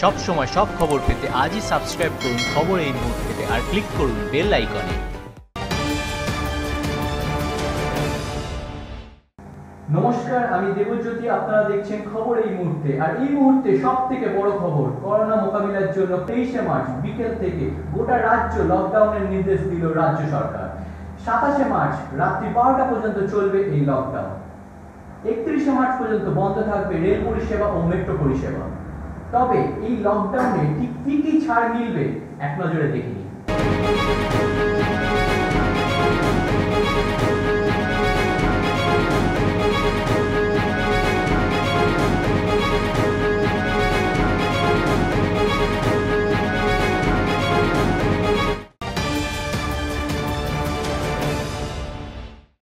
সব সময় সব খবর পেতে আজই সাবস্ক্রাইব করুন খবর এই মুহূর্তে আর ক্লিক করুন বেল আইকনে। নমস্কার, আমি দেবজ্যোতি। আপনারা দেখছেন খবর এই মুহূর্তে। আর এই মুহূর্তে সব থেকে বড় খবর, করোনা মোকাবিলার জন্য 23শে মার্চ বিকেল থেকে গোটা রাজ্য লকডাউনের নির্দেশ দিল রাজ্য সরকার। 27শে মার্চ রাত্রি 12টা পর্যন্ত চলবে এই লকডাউন। 31শে মার্চ পর্যন্ত বন্ধ থাকবে রেল পরিষেবা ও মেট্রো পরিষেবা। তবে এই লকডাউনে ঠিক কি কি ছাড় মিলবে এক নজরে দেখে নিন।